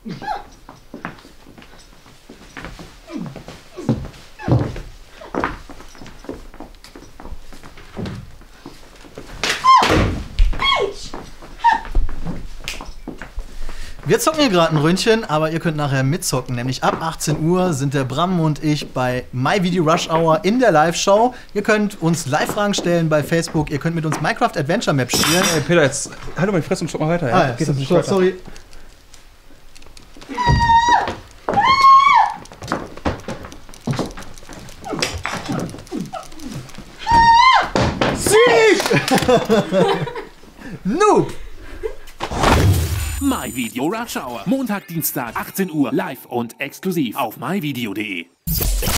Wir zocken hier gerade ein Ründchen, aber ihr könnt nachher mitzocken. Nämlich ab 18 Uhr sind der Bram und ich bei My Video Rush Hour in der Live-Show. Ihr könnt uns Live-Fragen stellen bei Facebook. Ihr könnt mit uns Minecraft Adventure Map spielen. Ey, Peter, jetzt halt doch mal die Fresse und stopp mal weiter. Ja? Geht das nicht weiter? Sorry. Noob! My Video Rush Hour. Montag, Dienstag, 18 Uhr, live und exklusiv auf myvideo.de.